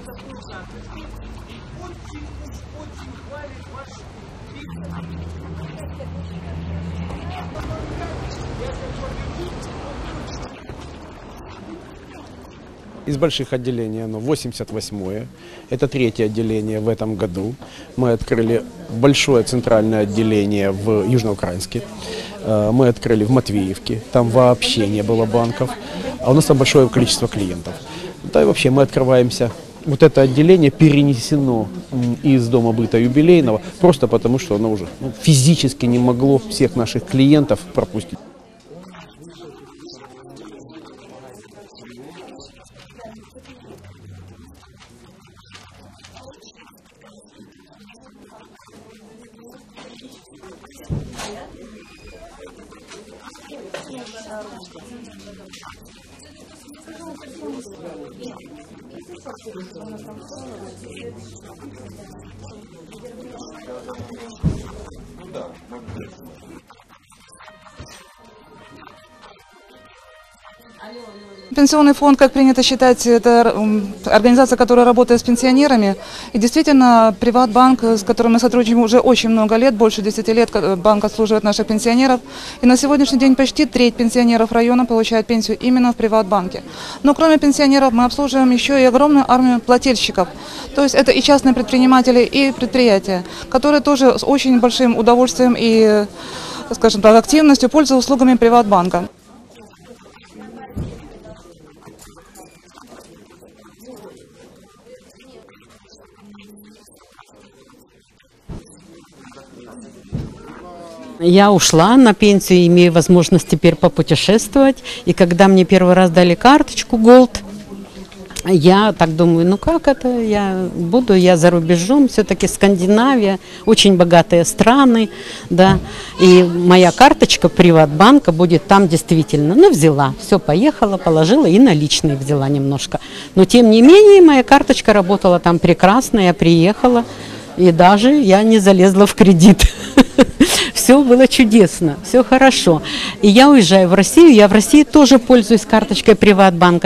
такой запах. И очень хвалит ваши бизнес. Из больших отделений оно 88-е, это 3-е отделение в этом году. Мы открыли большое центральное отделение в Южноукраинске, мы открыли в Матвеевке, там вообще не было банков, а у нас там большое количество клиентов. Да и вообще мы открываемся. Вот это отделение перенесено из Дома быта юбилейного, просто потому что оно уже физически не могло всех наших клиентов пропустить. Пенсионный фонд, как принято считать, это организация, которая работает с пенсионерами. И действительно, Приватбанк, с которым мы сотрудничаем уже очень много лет, больше 10 лет, банк обслуживает наших пенсионеров. И на сегодняшний день почти треть пенсионеров района получает пенсию именно в Приватбанке. Но кроме пенсионеров мы обслуживаем еще и огромную армию плательщиков. То есть это и частные предприниматели, и предприятия, которые тоже с очень большим удовольствием и, скажем так, активностью пользуются услугами Приватбанка. Я ушла на пенсию, имею возможность теперь попутешествовать. И когда мне первый раз дали карточку Gold, я так думаю, ну как это, я за рубежом, все-таки Скандинавия, очень богатые страны, да, и моя карточка Приватбанка будет там действительно. Ну, взяла, все, поехала, положила и наличные взяла немножко. Но тем не менее, моя карточка работала там прекрасно, я приехала, и даже я не залезла в кредит. Все было чудесно, все хорошо. И я уезжаю в Россию, я в России тоже пользуюсь карточкой Приватбанка.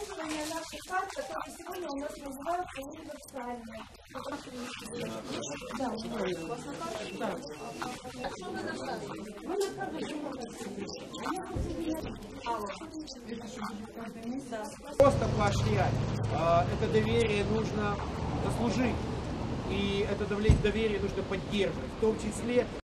Просто поощрять. Это доверие нужно заслужить. И это доверие нужно поддерживать. В том числе